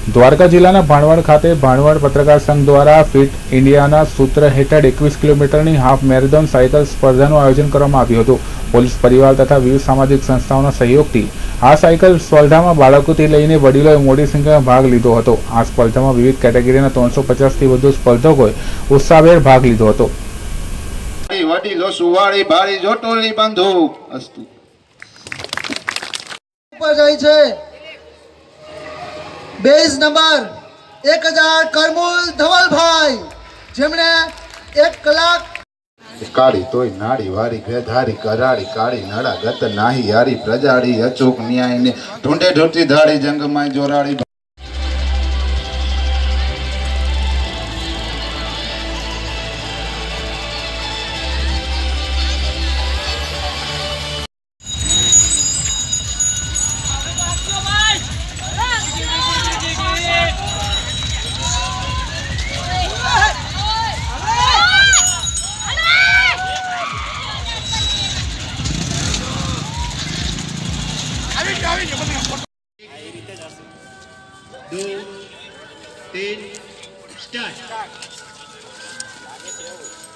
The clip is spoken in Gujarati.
દ્વારકા જિલ્લાના ભાણવડ ખાતે ભાણવડ પત્રકાર સંઘ દ્વારા ફિટ ઇન્ડિયાના સૂત્ર હેઠળ 21 કિલોમીટરની હાફ મેરેથોન સાયકલ સ્પર્ધાનું આયોજન કરવામાં આવ્યું હતું। પોલીસ પરિવાર તથા વિવિધ સામાજિક સંસ્થાઓના સહયોગથી આ સાયકલ સ્પર્ધામાં બાળકોથી લઈને વડીલોએ મોટી સંખ્યામાં ભાગ લીધો હતો। આ સ્પર્ધામાં વિવિધ કેટેગરીના 350થી વધુ સ્પર્ધકોએ ઉત્સાહભેર ભાગ લીધો હતો। વડીલો સુવાળી ભારી જોટોલી બંધુ અસ્તુ ઉપર જાય છે બેઝ નંબર 1000 કરમુલ ધવલભાઈ જેમણે 1 કલાક કાળી તોય નાડી વારી ગધારી કરાડી કાળી નડા ગત નાહી યારી પ્રજાડી અચૂક ન્યાયને ઢૂંઢે ઢૂંઢતી ધાડી જંગમાં જોરાડી। दो तीन स्टार्ट।